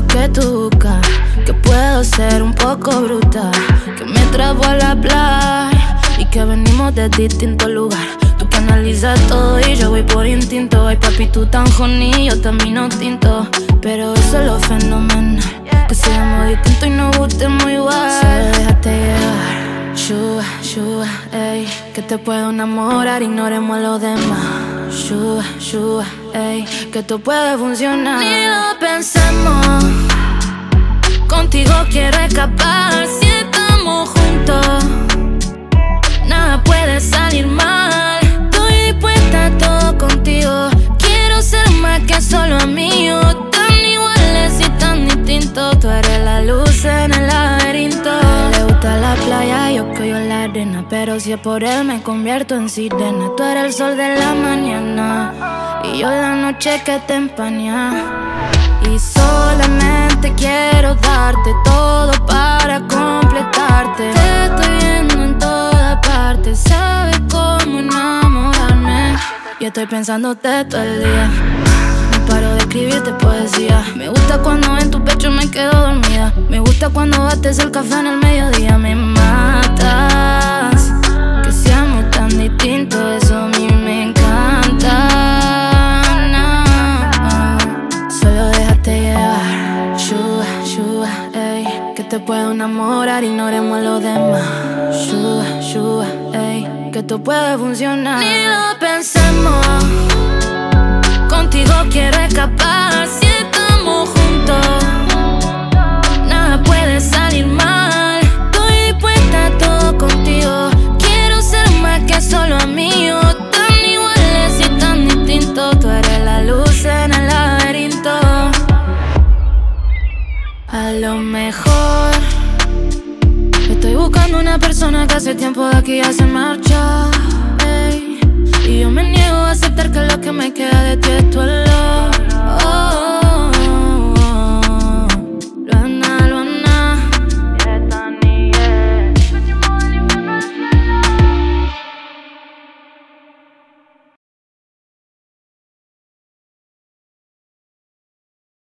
lo que tú buscas, que puedo ser un poco bruta, que me trajo a la playa y que venimos de distintos lugares. Tú que analizas todo y yo voy por instinto. Ay papi, tú tan honey, yo también tinto. Pero eso es lo fenomenal, que seamos distintos y nos gustemos igual. Solo déjate llevar, shua, shua, ey, que te puedo enamorar, ignoremos a los demás. Shua, shua, ey, que esto puede funcionar. Ni lo pensemos, contigo quiero escapar. Si estamos juntos, nada puede salir mal. Estoy dispuesta a todo contigo. Quiero ser más que solo amigos. Tan iguales y tan distintos. Tú eres la luz en el laberinto. Le gusta la playa, yo cojo la arena. Pero si es por él me convierto en sirena. Tú eres el sol de la mañana y yo la noche que te empaña. Y solamente quiero darte todo para completarte. Te estoy viendo en todas partes, sabes cómo enamorarme. Y estoy pensándote todo el día, no paro de escribirte poesía. Me gusta cuando en tu pecho me quedo dormida. Me gusta cuando bates el café en el mediodía. Me matas, que seamos tan distintos, eso a mí me encanta. Shua, shua, ey, que te puedo enamorar, ignoremos a los demás. Shua, shua, ey, que esto puede funcionar. Ni lo pensemos, contigo quiero escapar. Si estamos juntos, nada puede salir mal. Estoy dispuesta a todo contigo. Quiero ser más que solo amigos. Tan iguales y tan distintos. Tú eres la luz en el laberinto. A lo mejor estoy buscando una persona que hace tiempo de aquí ya se marcha, ey, y yo me niego a aceptar que lo que me queda de ti es tu olor. Oh.